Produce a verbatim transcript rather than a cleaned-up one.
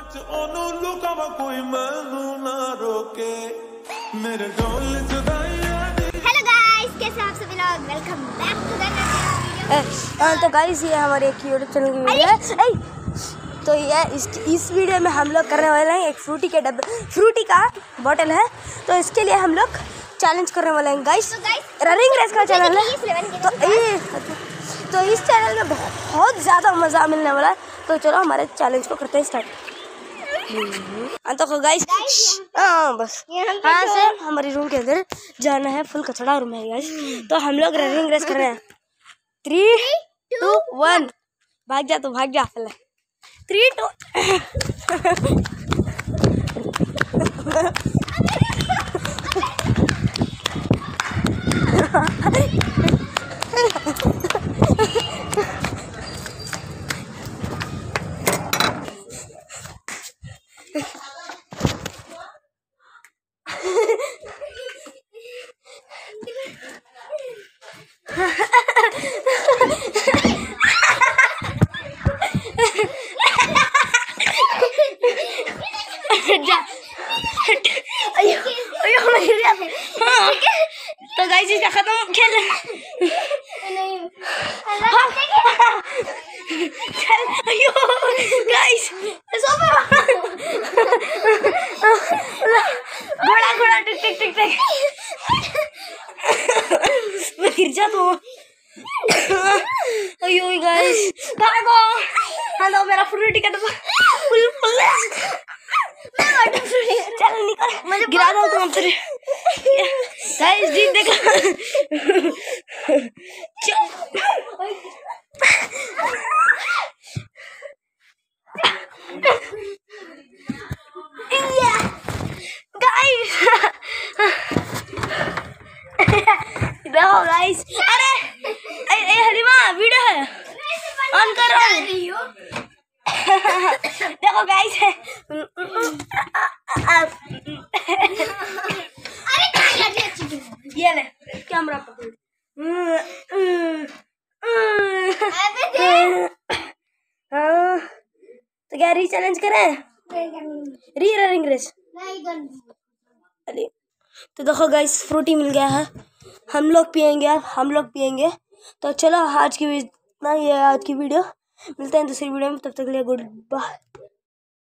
Guys, कैसे आप सभी लोग? Welcome back to the video. तो गाइस ये हमारे एक यूट्यूब चैनल की वीडियो है। तो ये इस इस वीडियो में हम लोग करने वाले हैं एक फ्रूटी के डब्बे फ्रूटी का बोतल है। तो इसके लिए हम लोग चैलेंज करने वाले हैं गाइस। रनिंग रेस का चैनल है। तो ये तो इस चैनल में बहुत ज़्यादा मज़ा मिलने वाला है। तो चलो हमारे चैलेंज को करते हैं स्टार्ट। तो गाइस हाँ बस हाँ से हमारी रूम के अंदर जाना है। फुल कचड़ा रूम है गाइस। तो हम लोग रनिंग रेस कर रहे हैं। थ्री टू वन भाग जा तो भाग जा पहले। थ्री टू तो गाइस इसका खत्म खेल चल अयो गाइस घोड़ा घोड़ा टिक टिक टिक टिक मैं गिर जा तो अयो गाइस भागो। हेलो मेरा फ्रूटी का डब्बा फुल फुल चल निकल मुझे गिरा दो तुम तेरे गाइस जीत देखा गाइस देखो गाइस। अरे ए हलीमा वीडियो है ऑन करो। देखो गाइस ये ले कैमरा पकड़। तो क्या री चैलेंज करें? री रनिंग रेस। तो देखो गाइस फ्रूटी मिल गया है। हम लोग पियेंगे हम लोग पियेंगे। तो चलो आज की इतना ये आज की वीडियो। मिलते हैं दूसरी वीडियो में। तब तक के लिए गुड बाय।